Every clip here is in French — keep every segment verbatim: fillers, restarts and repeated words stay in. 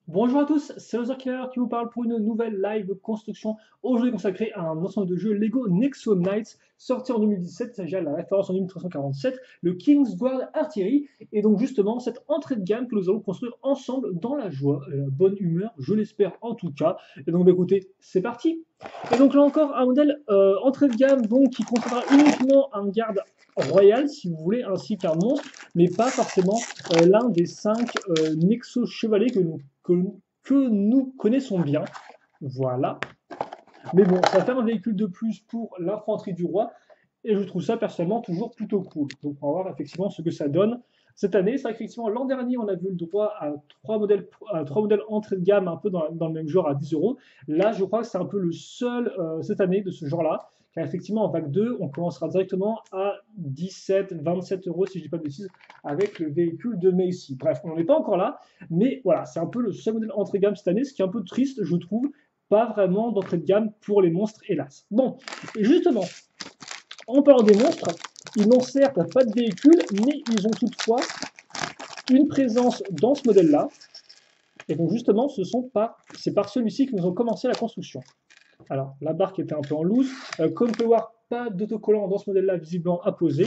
Bonjour à tous, c'est Loser qui vous parle pour une nouvelle live construction aujourd'hui consacrée à un ensemble de jeux Lego Nexo Knights sorti en deux mille dix-sept. Il s'agit de la référence en mille trois cent quarante-sept, le Kingsguard Artillery, et donc justement cette entrée de gamme que nous allons construire ensemble dans la joie et la bonne humeur, je l'espère en tout cas. Et donc bah, écoutez, c'est parti. Et donc là encore un modèle euh, entrée de gamme donc qui contiendra uniquement un garde royal si vous voulez, ainsi qu'un monstre, mais pas forcément euh, l'un des cinq euh, Nexo chevaliers que nous que, que nous connaissons bien. Voilà. Mais bon, ça fait un véhicule de plus pour l'infanterie du roi. Et je trouve ça personnellement toujours plutôt cool. Donc on va voir effectivement ce que ça donne cette année. C'est vrai qu'effectivement, l'an dernier, on a vu le droit à trois modèles, à trois modèles entrée de gamme un peu dans, dans le même genre à dix euros. Là, je crois que c'est un peu le seul euh, cette année de ce genre-là. Car effectivement, en vague deux, on commencera directement à dix-sept, vingt-sept euros, si je ne dis pas de bêtises, avec le véhicule de Macy. Bref, on n'en est pas encore là, mais voilà, c'est un peu le seul modèle entrée de gamme cette année, ce qui est un peu triste, je trouve. Pas vraiment d'entrée de gamme pour les monstres, hélas. Bon, et justement, en parlant des monstres, ils n'ont certes pas de véhicule, mais ils ont toutefois une présence dans ce modèle-là. Et donc justement, ce sont par, c'est par celui-ci que nous avons commencé la construction. Alors, la barque était un peu en loose. Euh, comme on peut voir, pas d'autocollant dans ce modèle-là visiblement apposé.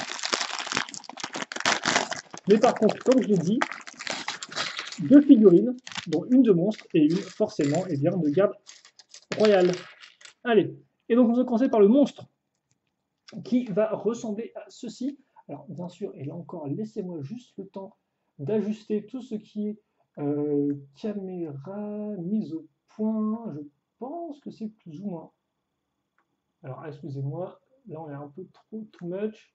Mais par contre, comme je l'ai dit, deux figurines, dont une de monstre et une forcément eh bien, de garde royale. Allez, et donc on va commencer par le monstre, qui va ressembler à ceci. Alors bien sûr, et là encore, laissez-moi juste le temps d'ajuster tout ce qui est euh, caméra, mise au point. Je pense que c'est plus ou moins. Alors excusez-moi, là on est un peu trop too much.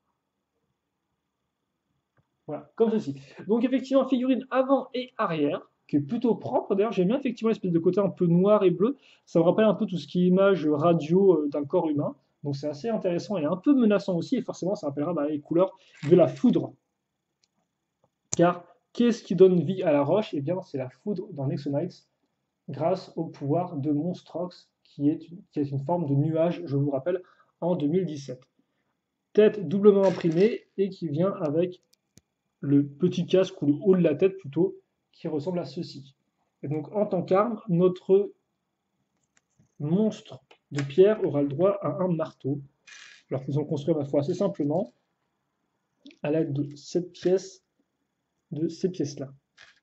Voilà, comme ceci. Donc effectivement, figurine avant et arrière, qui est plutôt propre. D'ailleurs, j'aime bien effectivement l'espèce de côté un peu noir et bleu. Ça me rappelle un peu tout ce qui est image radio euh, d'un corps humain. Donc c'est assez intéressant et un peu menaçant aussi. Et forcément, ça rappellera bah, les couleurs de la foudre. Car qu'est-ce qui donne vie à la roche? Eh bien, c'est la foudre dans Nexo Knights, grâce au pouvoir de Monstrox, qui est, une, qui est une forme de nuage, je vous rappelle, en deux mille dix-sept. Tête doublement imprimée et qui vient avec le petit casque ou le haut de la tête plutôt, qui ressemble à ceci. Et donc en tant qu'arme, notre monstre de pierre aura le droit à un marteau. Alors qu'ils ont construit ma foi assez simplement à l'aide de cette pièce, de ces pièces-là.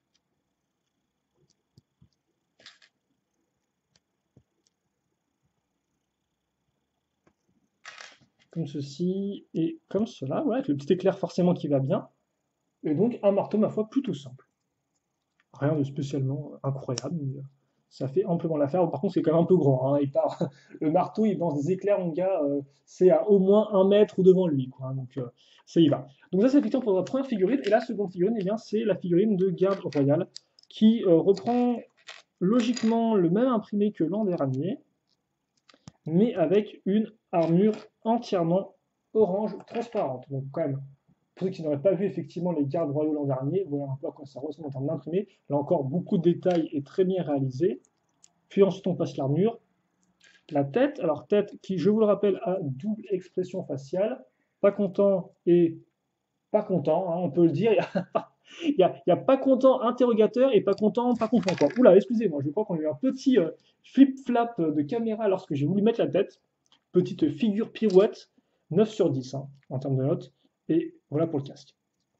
Comme ceci et comme cela, voilà, avec le petit éclair forcément qui va bien. Et donc un marteau, ma foi, plutôt simple. Rien de spécialement incroyable, mais ça fait amplement l'affaire. Par contre, c'est quand même un peu grand. Hein. Il part, le marteau, il lance des éclairs, mon gars, euh, c'est à au moins un mètre devant lui. Quoi, hein. Donc, euh, ça y va. Donc, ça, c'est effectivement pour la première figurine. Et la seconde figurine, eh bien, c'est la figurine de garde royale qui euh, reprend logiquement le même imprimé que l'an dernier, mais avec une armure entièrement orange transparente. Donc, quand même, pour ceux qui n'auraient pas vu effectivement les gardes royaux l'an dernier, voilà un peu à quoi ça ressemble en termes d'imprimé. Là encore, beaucoup de détails et très bien réalisé. Puis ensuite, on passe l'armure. La tête, alors tête qui, je vous le rappelle, a double expression faciale. Pas content et pas content, hein, on peut le dire. Il y a, il y a, pas content interrogateur et pas content pas content. Quoi. Oula, excusez-moi, je crois qu'on a eu un petit euh, flip-flap de caméra lorsque j'ai voulu mettre la tête. Petite figure pirouette, neuf sur dix hein, en termes de notes. Et voilà pour le casque.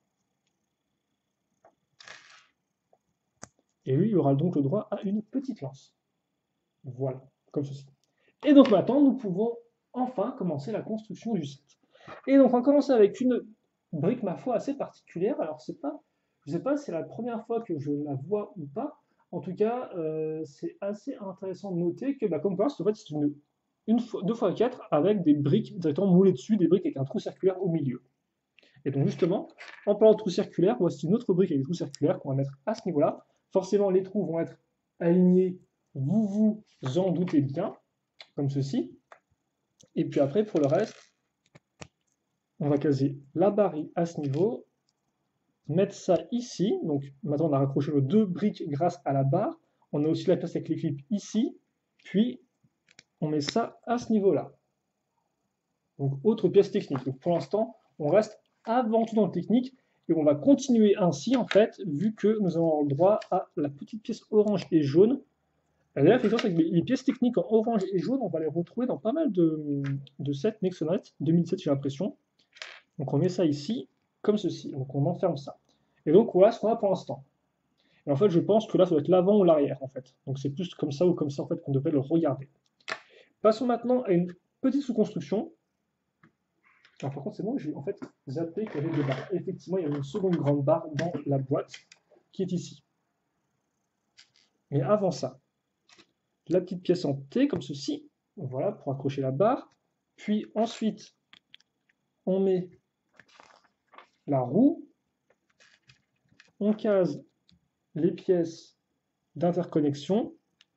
Et lui, il aura donc le droit à une petite lance. Voilà, comme ceci. Et donc maintenant, nous pouvons enfin commencer la construction du set. Et donc on va commencer avec une brique, ma foi, assez particulière. Alors c'est pas, je ne sais pas si c'est la première fois que je la vois ou pas. En tout cas, euh, c'est assez intéressant de noter que, bah, comme vous voyez, en fait, c'est une, une fois, deux fois quatre avec des briques directement moulées dessus, des briques avec un trou circulaire au milieu. Et donc justement, en parlant de trous circulaires, voici une autre brique avec des trous circulaires qu'on va mettre à ce niveau-là. Forcément, les trous vont être alignés, vous vous en doutez bien, comme ceci. Et puis après, pour le reste, on va caser la barre à ce niveau, mettre ça ici. Donc maintenant, on a raccroché nos deux briques grâce à la barre. On a aussi la place avec les clips ici. Puis, on met ça à ce niveau-là. Donc, autre pièce technique. Donc, pour l'instant, on reste avant tout dans le technique. Et on va continuer ainsi, en fait, vu que nous avons le droit à la petite pièce orange et jaune. Et là, effectivement, c'est que les pièces techniques en orange et jaune, on va les retrouver dans pas mal de, de sets Nexonite, deux mille sept j'ai l'impression. Donc on met ça ici, comme ceci. Donc on enferme ça. Et donc voilà ce qu'on a pour l'instant. Et en fait, je pense que là, ça doit être l'avant ou l'arrière, en fait. Donc c'est plus comme ça ou comme ça, en fait, qu'on devrait le regarder. Passons maintenant à une petite sous-construction. Alors, par contre, c'est bon, j'ai en fait zappé qu'il y avait deux barres. Effectivement, il y a une seconde grande barre dans la boîte qui est ici. Mais avant ça, la petite pièce en T, comme ceci, voilà, pour accrocher la barre. Puis ensuite, on met la roue, on case les pièces d'interconnexion.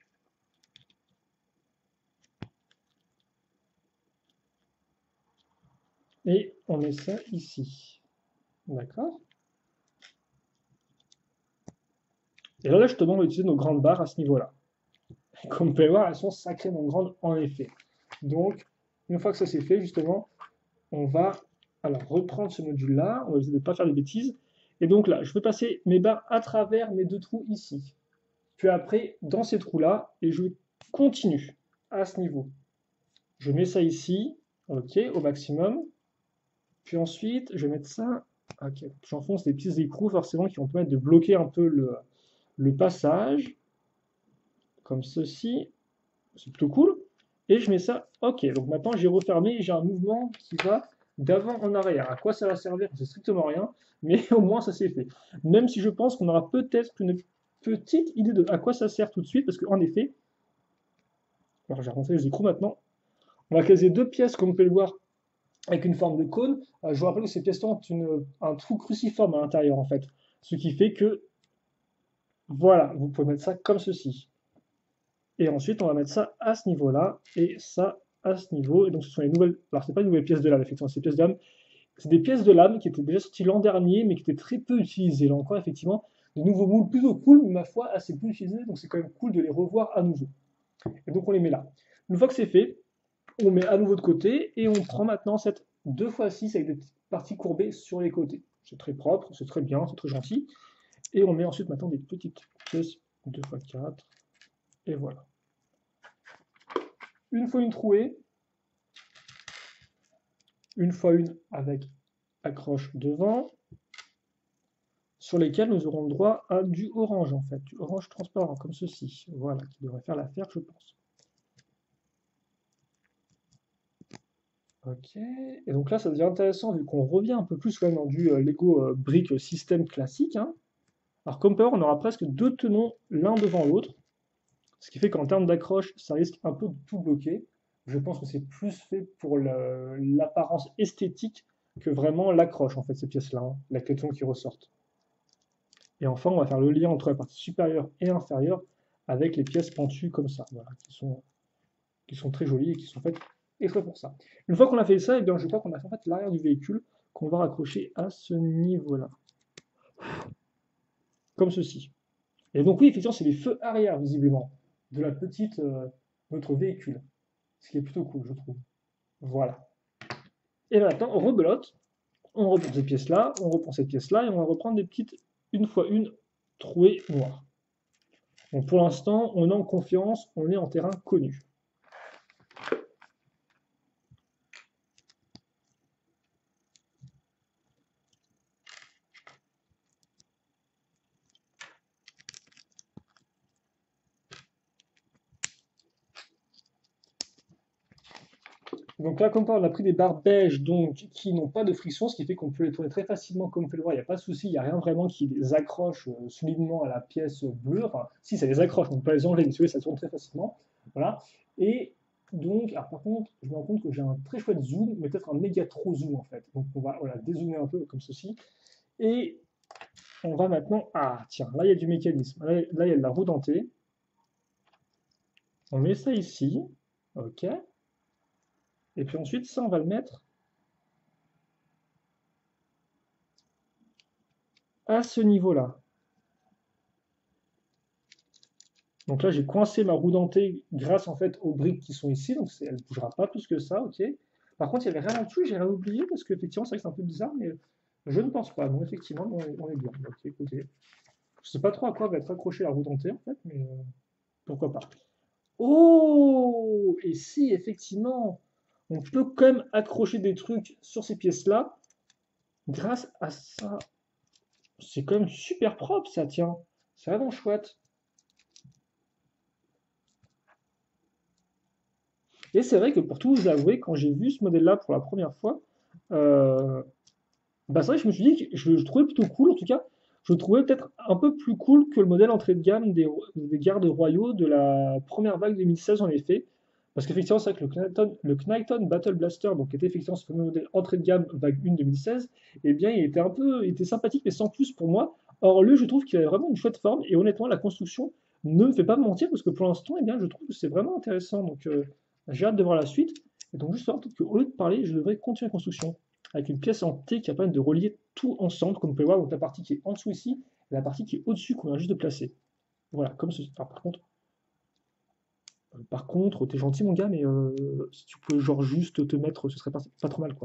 Et on met ça ici. D'accord? Et là, justement, on va utiliser nos grandes barres à ce niveau-là. Comme vous pouvez voir, elles sont sacrément grandes en effet. Donc, une fois que ça c'est fait, justement, on va alors reprendre ce module-là. On va essayer de ne pas faire de bêtises. Et donc là, je vais passer mes barres à travers mes deux trous ici. Puis après, dans ces trous-là, et je continue à ce niveau. Je mets ça ici, ok, au maximum. Puis ensuite, je vais mettre ça. Ok, j'enfonce des petits écrous forcément qui vont permettre de bloquer un peu le, le passage. Comme ceci. C'est plutôt cool. Et je mets ça, ok. Donc maintenant, j'ai refermé et j'ai un mouvement qui va d'avant en arrière. À quoi ça va servir? C'est strictement rien, mais au moins ça c'est fait. Même si je pense qu'on aura peut-être une petite idée de à quoi ça sert tout de suite, parce qu'en effet, alors j'ai remonté les écrous maintenant, on va caser deux pièces, comme vous pouvez le voir, avec une forme de cône. Euh, je vous rappelle que ces pièces-là ont une, un trou cruciforme à l'intérieur, en fait. Ce qui fait que, voilà, vous pouvez mettre ça comme ceci. Et ensuite, on va mettre ça à ce niveau-là, et ça à ce niveau. Et donc, ce sont les nouvelles. Alors, c'est pas une nouvelle pièce de lame, effectivement, c'est des pièces de lame. C'est des pièces de lame qui étaient déjà sorties l'an dernier, mais qui étaient très peu utilisées. Là encore, effectivement, des nouveaux moules plutôt cool, mais ma foi, assez peu utilisés. Donc, c'est quand même cool de les revoir à nouveau. Et donc, on les met là. Une fois que c'est fait, on met à nouveau de côté, et on prend maintenant cette deux fois six avec des petites parties courbées sur les côtés. C'est très propre, c'est très bien, c'est très gentil. Et on met ensuite maintenant des petites pièces deux fois quatre. Et voilà. Une fois une trouée, une fois une avec accroche devant, sur lesquelles nous aurons le droit à du orange en fait, du orange transparent comme ceci, voilà, qui devrait faire l'affaire je pense. Ok, et donc là ça devient intéressant vu qu'on revient un peu plus quand même dans du euh, Lego euh, brick système classique. Hein. Alors comme power on aura presque deux tenons l'un devant l'autre, ce qui fait qu'en termes d'accroche ça risque un peu de tout bloquer. Je pense que c'est plus fait pour l'apparence esthétique que vraiment l'accroche, en fait, ces pièces-là, hein, la cléton qui ressortent. Et enfin, on va faire le lien entre la partie supérieure et inférieure avec les pièces pentues comme ça, voilà, qui sont, qui sont très jolies et qui sont faites exprès pour ça. Une fois qu'on a fait ça, eh bien, je crois qu'on a fait en fait, l'arrière du véhicule qu'on va raccrocher à ce niveau-là. Comme ceci. Et donc oui, effectivement, c'est les feux arrière, visiblement, de la petite, euh, notre véhicule. Ce qui est plutôt cool, je trouve. Voilà. Et maintenant, on rebelote, on reprend ces pièces-là, on reprend cette pièce-là, et on va reprendre des petites, une fois une, trouées noires. Donc pour l'instant, on est en confiance, on est en terrain connu. Donc là, comme ça, on a pris des barres beige donc, qui n'ont pas de friction, ce qui fait qu'on peut les tourner très facilement comme on peut le voir, il n'y a pas de souci, il n'y a rien vraiment qui les accroche euh, solidement à la pièce bleue. Enfin, si, ça les accroche, on ne peut pas les enlever, mais si vous voulez, ça tourne très facilement. Voilà. Et donc, alors par contre, je me rends compte que j'ai un très chouette zoom, mais peut-être un méga trop zoom en fait. Donc on va voilà, dézoomer un peu comme ceci. Et on va maintenant... Ah, tiens, là il y a du mécanisme. Là, là il y a de la roue dentée. On met ça ici. Ok. Et puis ensuite, ça, on va le mettre à ce niveau-là. Donc là, j'ai coincé ma roue dentée grâce en fait aux briques qui sont ici, donc elle ne bougera pas plus que ça, ok. Par contre, il y avait rien en dessous, j'ai rien oublié parce qu'effectivement, c'est vrai que c'est un peu bizarre, mais Je ne pense pas, non, effectivement, on est, on est bien. Donc, écoutez, je sais pas trop à quoi va être accroché la roue dentée, en fait, mais euh, pourquoi pas. Oh! Et si, effectivement, on peut quand même accrocher des trucs sur ces pièces-là, grâce à ça. C'est quand même super propre, ça, tiens. C'est vraiment chouette. Et c'est vrai que pour tout vous avouer, quand j'ai vu ce modèle-là pour la première fois, euh, bah c'est vrai que je me suis dit que je le trouvais plutôt cool, en tout cas, je le trouvais peut-être un peu plus cool que le modèle entrée de gamme des, des gardes royaux de la première vague deux mille seize en effet. Parce qu'effectivement, c'est vrai que le Knighton, le Knighton Battle Blaster, donc qui était effectivement ce fameux modèle entrée de gamme vague un deux mille seize, eh bien il était un peu, il était sympathique mais sans plus pour moi. Or lui, je trouve qu'il a vraiment une chouette forme et honnêtement, la construction ne me fait pas mentir parce que pour l'instant, eh bien, je trouve que c'est vraiment intéressant. Donc euh, j'ai hâte de voir la suite. Et donc justement, peut-être qu'au lieu de parler, je devrais continuer la construction avec une pièce en T qui permet de relier tout ensemble, comme vous pouvez voir, donc la partie qui est en dessous ici, et la partie qui est au-dessus qu'on vient juste de placer. Voilà, comme ceci. Enfin, par contre, euh, par contre, t'es gentil mon gars, mais euh, si tu peux genre juste te mettre, ce serait pas, pas trop mal quoi.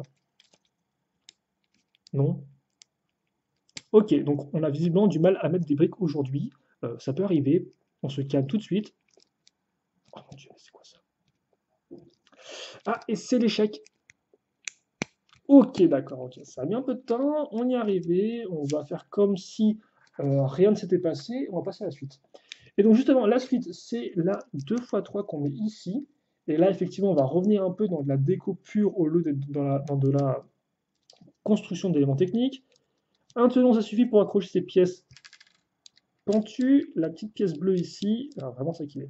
Non? Ok, donc on a visiblement du mal à mettre des briques aujourd'hui. Euh, ça peut arriver. On se calme tout de suite. Oh mon dieu, c'est quoi ça? Ah, et c'est l'échec. Ok, d'accord, ok. Ça a mis un peu de temps, on y est arrivé. On va faire comme si euh, rien ne s'était passé. On va passer à la suite. Et donc justement, la suite, c'est la deux fois trois qu'on met ici. Et là, effectivement, on va revenir un peu dans de la déco pure au lieu d'être dans, la- dans de la construction d'éléments techniques. Un tenon, ça suffit pour accrocher ces pièces pentues. La petite pièce bleue ici, alors vraiment ça qu'il est.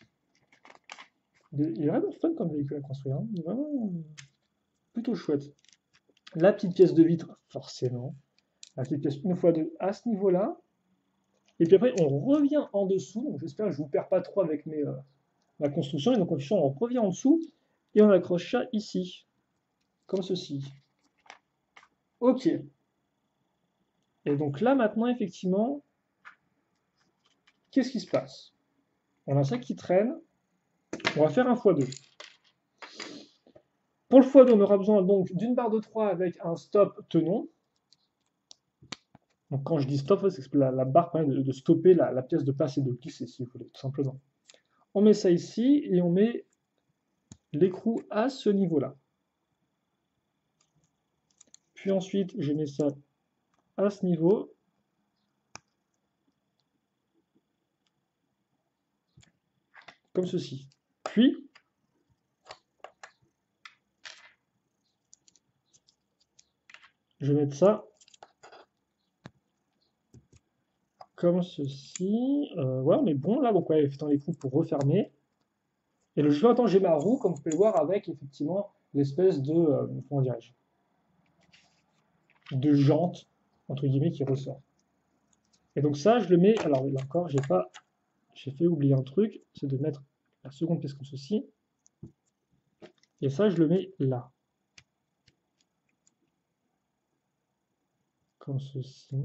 Il est vraiment fun comme véhicule à construire, hein. Il est vraiment plutôt chouette. La petite pièce de vitre, forcément. La petite pièce une fois deux à ce niveau-là. Et puis après, on revient en dessous. Donc j'espère que je ne vous perds pas trop avec mes, euh, ma construction. Et donc on revient en dessous et on accroche ça ici, comme ceci. Ok. Et donc là maintenant, effectivement, qu'est-ce qui se passe? On a ça qui traîne. On va faire un fois deux. Pour le fois deux, on aura besoin donc d'une barre de trois avec un stop tenon. Donc quand je dis stop, c'est que la, la barre permet de, de stopper la, la pièce de passe et de glisser, si vous voulez, tout simplement. On met ça ici et on met l'écrou à ce niveau-là. Puis ensuite, je mets ça à ce niveau. Comme ceci. Puis, je vais mettre ça comme ceci. Euh, ouais, on est bon là, donc ouais, dans l'écrou pour refermer. Et le jeu, attends, j'ai ma roue, comme vous pouvez le voir, avec effectivement l'espèce de, euh, comment dirais-je, de jante, entre guillemets, qui ressort. Et donc ça, je le mets, alors là encore, j'ai pas, j'ai fait oublier un truc, c'est de mettre la seconde pièce comme ceci. Et ça, je le mets là. Comme ceci.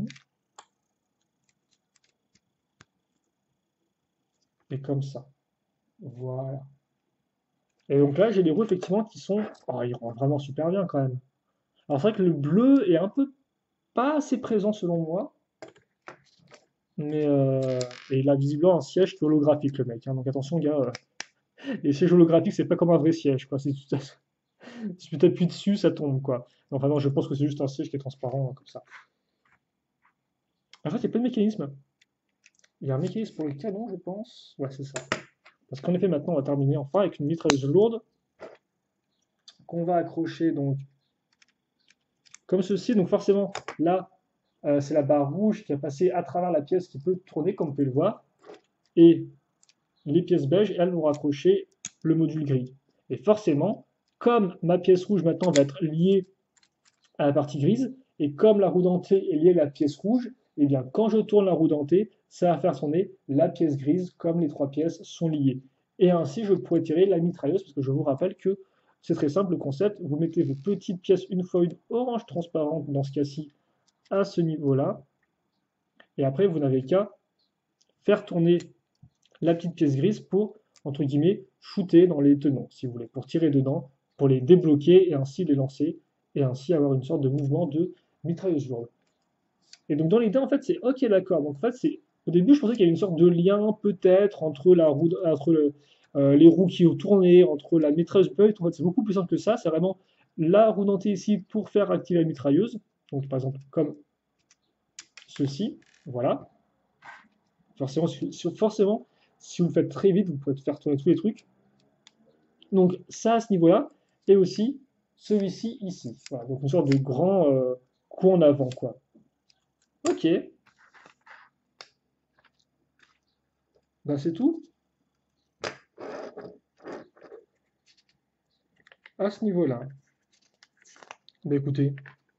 Et comme ça. Voilà. Et donc là, j'ai des roues effectivement qui sont. Oh, ils rendent vraiment super bien quand même. Alors c'est vrai que le bleu est un peu pas assez présent selon moi. Mais euh, et il a visiblement un siège qui est holographique, le mec, hein. Donc attention, gars. euh, les sièges holographiques, c'est pas comme un vrai siège, quoi. C'est tout à- Si tu t'appuies dessus, ça tombe, quoi. Enfin non, je pense que c'est juste un siège qui est transparent, hein, comme ça. En fait, il y a plein de mécanismes. Il y a un mécanisme pour le canon, je pense. Ouais, c'est ça. Parce qu'en effet, maintenant, on va terminer enfin avec une mitrailleuse lourde qu'on va accrocher donc comme ceci. Donc forcément, là, euh, c'est la barre rouge qui a passé à travers la pièce qui peut tourner, comme vous pouvez le voir. Et les pièces beiges, elles vont raccrocher le module gris. Et forcément, comme ma pièce rouge maintenant va être liée à la partie grise, et comme la roue dentée est liée à la pièce rouge, et bien quand je tourne la roue dentée, ça va faire tourner la pièce grise comme les trois pièces sont liées. Et ainsi, je pourrais tirer la mitrailleuse, parce que je vous rappelle que c'est très simple le concept. Vous mettez vos petites pièces une fois une orange transparente, dans ce cas-ci, à ce niveau-là. Et après, vous n'avez qu'à faire tourner la petite pièce grise pour, entre guillemets, shooter dans les tenons, si vous voulez, pour tirer dedans, pour les débloquer et ainsi les lancer, et ainsi avoir une sorte de mouvement de mitrailleuse lourde. Et donc dans l'idée, en fait, c'est ok, d'accord. Donc en fait, c'est au début, je pensais qu'il y avait une sorte de lien peut-être entre la roue, entre le, euh, les roues qui ont tourné, entre la mitrailleuse Bull. En fait, c'est beaucoup plus simple que ça. C'est vraiment la roue dentée ici pour faire activer la mitrailleuse. Donc par exemple, comme ceci. Voilà. Forcément, si, si- forcément, si vous le faites très vite, vous pouvez faire tourner tous les trucs. Donc ça à ce niveau-là. Et aussi celui-ci ici. Voilà. Donc une sorte de grand euh, coup en avant, quoi. Ok. Ben, c'est tout à ce niveau-là. Ben, écoutez,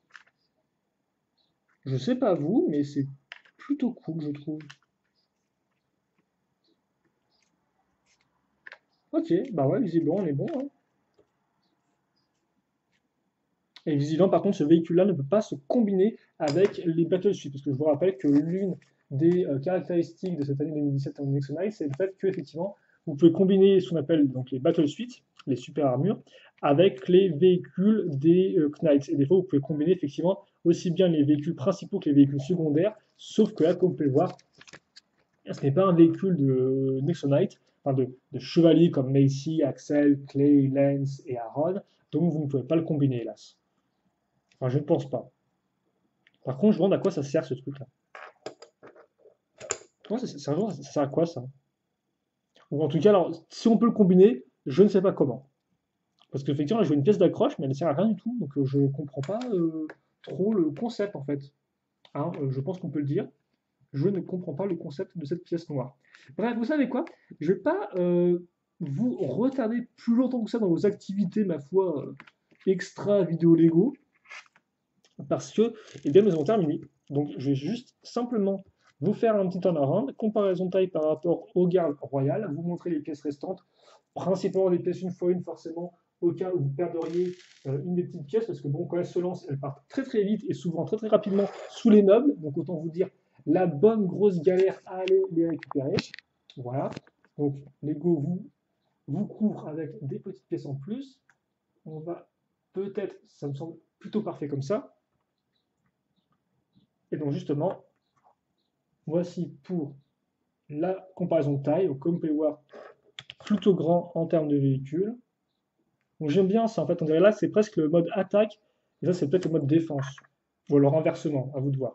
je sais pas vous, mais c'est plutôt cool, je trouve. Ok, bah ouais, visiblement, on est bon, hein. Et visiblement, par contre, ce véhicule-là ne peut pas se combiner avec les Battle Suites, parce que je vous rappelle que l'une des euh, caractéristiques de cette année deux mille dix-sept en Nexo Knight, c'est le fait que, effectivement, vous pouvez combiner ce qu'on appelle donc les Battle Suites, les super armures, avec les véhicules des euh, Knights. Et des fois, vous pouvez combiner effectivement aussi bien les véhicules principaux que les véhicules secondaires, sauf que là, comme vous pouvez le voir, ce n'est pas un véhicule de Nexo Knight, enfin de, de chevaliers comme Macy, Axel, Clay, Lance et Aaron, donc vous ne pouvez pas le combiner, hélas. Enfin, je ne pense pas. Par contre, je me demande à quoi ça sert ce truc-là. Comment ça, ça, ça- ça sert à quoi ça? Ou en tout cas, alors, si on peut le combiner, je ne sais pas comment. Parce qu'effectivement, je vois une pièce d'accroche, mais elle ne sert à rien du tout, donc euh, je ne comprends pas euh, trop le concept en fait. Hein, euh, je pense qu'on peut le dire. Je ne comprends pas le concept de cette pièce noire. Bref, vous savez quoi? Je ne vais pas euh, vous retarder plus longtemps que ça dans vos activités, ma foi, euh, extra vidéo Lego, parce que, eh bien, nous avons terminé. Donc, je vais juste simplement vous faire un petit turnaround, comparaison de taille par rapport au garde royal, vous montrer les pièces restantes, principalement des pièces une fois une, forcément, au cas où vous perdriez euh, une des petites pièces, parce que bon, quand elles se lancent, elles partent très très vite et souvent très très rapidement sous les meubles, donc autant vous dire la bonne grosse galère à aller les récupérer. Voilà. Donc, Lego vous, vous couvre avec des petites pièces en plus. On va peut-être, ça me semble plutôt parfait comme ça. Et donc justement, voici pour la comparaison de taille. Comme vous pouvez voir, plutôt grand en termes de véhicule. Donc j'aime bien ça, en fait, on dirait là c'est presque le mode attaque, et ça c'est peut-être le mode défense. Ou alors inversement, à vous de voir.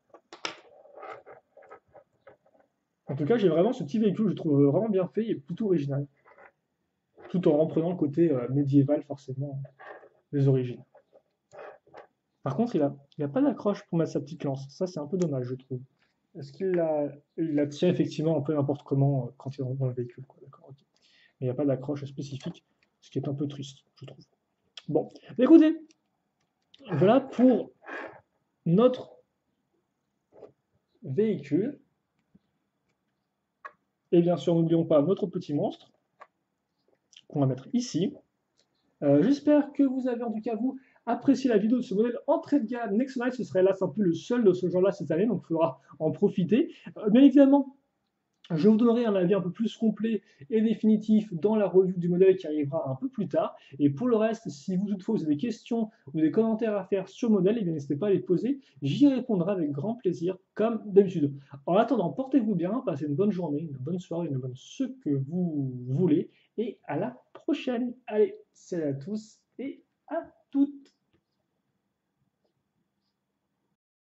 En tout cas, j'ai vraiment ce petit véhicule, je trouve vraiment bien fait et plutôt original. Tout en reprenant le côté euh, médiéval, forcément, des origines. Par contre, il n'a il a pas d'accroche pour mettre sa petite lance. Ça, c'est un peu dommage, je trouve. Est-ce qu'il la, il la tient effectivement un peu n'importe comment euh, quand il est dans le véhicule, quoi. D'accord, ok. Mais il n'y a pas d'accroche spécifique, ce qui est un peu triste, je trouve. Bon, écoutez, voilà pour notre véhicule. Et bien sûr, n'oublions pas notre petit monstre, qu'on va mettre ici. Euh, J'espère que vous avez en tout cas, vous, apprécié la vidéo de ce modèle entrée de gamme Nexo Knight. Ce serait là, c'est un peu le seul de ce genre-là cette année, donc il faudra en profiter. Euh, bien évidemment, je vous donnerai un avis un peu plus complet et définitif dans la review du modèle qui arrivera un peu plus tard. Et pour le reste, si vous toutefois vous avez des questions ou des commentaires à faire sur le modèle, eh bien n'hésitez pas à les poser. J'y répondrai avec grand plaisir, comme d'habitude. En attendant, portez-vous bien, passez une bonne journée, une bonne soirée, une bonne ce que vous voulez. Et à la prochaine. Allez, salut à tous et à toutes.